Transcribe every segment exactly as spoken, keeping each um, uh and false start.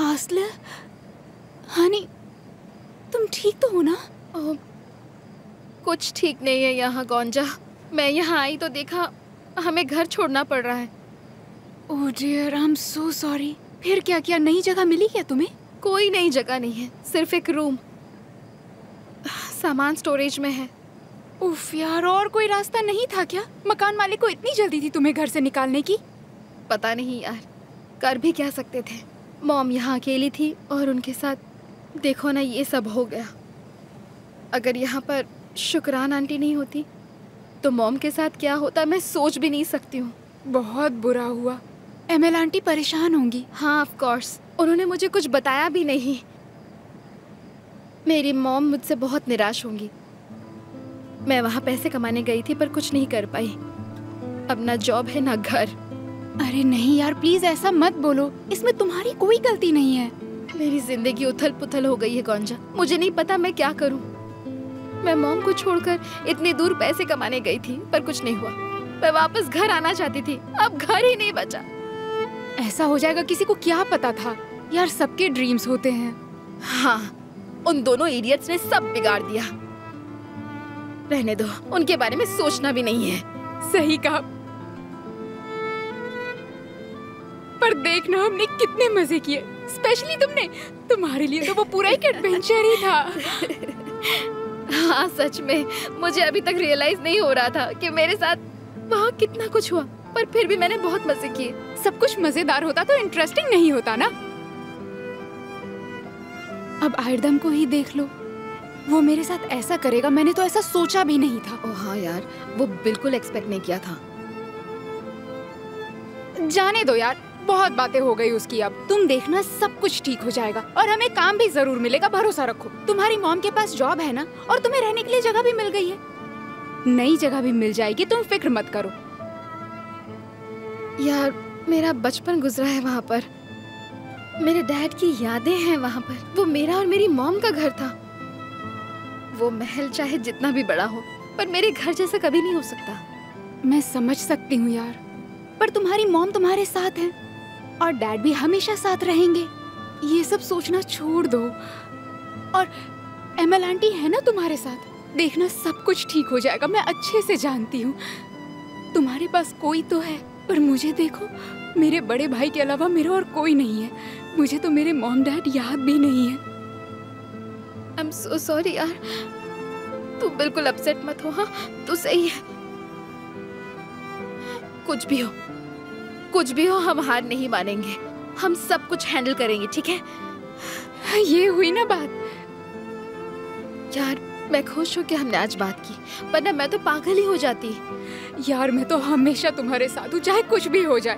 आस्ले, हनी, तुम ठीक तो हो ना? ओ, कुछ ठीक नहीं है यहाँ गोंजा। मैं यहाँ आई तो देखा हमें घर छोड़ना पड़ रहा है। Oh dear, I am so sorry. फिर क्या किया? नई जगह मिली क्या तुम्हें? कोई नई जगह नहीं है, सिर्फ एक रूम, सामान स्टोरेज में है। उफ यार, और कोई रास्ता नहीं था क्या? मकान मालिक को इतनी जल्दी थी तुम्हें घर से निकालने की? पता नहीं यार, कर भी क्या सकते थे। मॉम यहाँ अकेली थी और उनके साथ देखो ना ये सब हो गया। अगर यहाँ पर शुक्रान आंटी नहीं होती तो मॉम के साथ क्या होता मैं सोच भी नहीं सकती हूँ। बहुत बुरा हुआ। एमएल आंटी परेशान होंगी। हाँ ऑफ कोर्स, उन्होंने मुझे कुछ बताया भी नहीं। मेरी मॉम मुझसे बहुत निराश होंगी। मैं वहाँ पैसे कमाने गई थी पर कुछ नहीं कर पाई। अब ना जॉब है ना घर। अरे नहीं यार, प्लीज ऐसा मत बोलो, इसमें तुम्हारी कोई गलती नहीं है। मेरी जिंदगी उथल पुथल हो गई है गोंजा। मुझे नहीं पता मैं क्या करूं। मैं मॉम को छोड़कर इतनी दूर पैसे कमाने गई थी पर कुछ नहीं हुआ। मैं वापस घर आना चाहती थी, अब घर ही नहीं बचा। ऐसा हो जाएगा किसी को क्या पता था यार, सबके ड्रीम्स होते हैं। हाँ, उन दोनों इडियट्स ने सब बिगाड़ दिया। रहने दो, उनके बारे में सोचना भी नहीं है। सही कहा। पर देखना हमने कितने मजे किए, स्पेशली तुमने। तुम्हारे लिए तो वो पूरा एक एडवेंचर ही था। हाँ सच में, मुझे अभी तक रियलाइज नहीं हो रहा था कि मेरे साथ वहाँ कितना कुछ हुआ, पर फिर भी मैंने बहुत मजे किए। सब कुछ मजेदार होता तो इंटरेस्टिंग नहीं होता ना। अब आयरदम को ही देख लो, वो मेरे साथ ऐसा करेगा मैंने तो ऐसा सोचा भी नहीं था। ओह हाँ यार, वो बिल्कुल एक्सपेक्ट नहीं किया था। जाने दो यार, बहुत बातें हो गई उसकी। अब तुम देखना सब कुछ ठीक हो जाएगा और हमें काम भी जरूर मिलेगा, भरोसा रखो। तुम्हारी मॉम के पास जॉब है ना, और तुम्हें रहने के लिए जगह भी मिल गई है। नई जगह भी मिल जाएगी, तुम फिक्र मत करो। यार मेरा बचपन गुजरा है वहाँ पर, मेरे डैड की यादें हैं वहाँ पर। वो मेरा और मेरी मॉम का घर था। वो महल चाहे जितना भी बड़ा हो पर मेरे घर जैसा कभी नहीं हो सकता। मैं समझ सकती हूँ यार, पर तुम्हारी मॉम तुम्हारे साथ है और डैड भी हमेशा साथ रहेंगे। ये सब सोचना छोड़ दो। और एमएल आंटी है ना तुम्हारे साथ, देखना सब कुछ ठीक हो जाएगा। मैं अच्छे से जानती हूँ तुम्हारे पास कोई तो है, पर मुझे देखो, मेरे बड़े भाई के अलावा मेरा और कोई नहीं है। मुझे तो मेरे मॉम डैड याद भी नहीं है। आई एम सो सॉरी यार, तू बिल्कुल अपसेट मत हो। हाँ तू सही है। कुछ भी हो, कुछ भी हो, हम हार नहीं मानेंगे। हम सब कुछ हैंडल करेंगे, ठीक है? ये हुई ना बात। यार मैं खुश हूँ कि हमने आज बात की, वरना मैं तो पागल ही हो जाती। यार मैं तो हमेशा तुम्हारे साथ हूँ, चाहे कुछ भी हो जाए।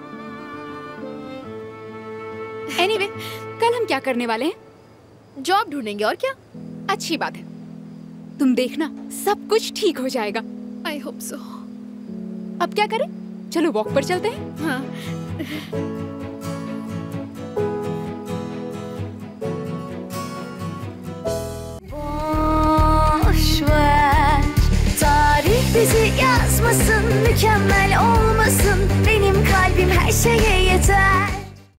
एनीवे, कल हम क्या करने वाले हैं? जॉब ढूंढेंगे और क्या। अच्छी बात है, तुम देखना सब कुछ ठीक हो जाएगा। I hope so. अब क्या करें? चलो वॉक पर चलते हैं। हाँ। Boş ver, tarih bizi yazmasın, mükemmel olmasın. Benim kalbim her şeye yeter.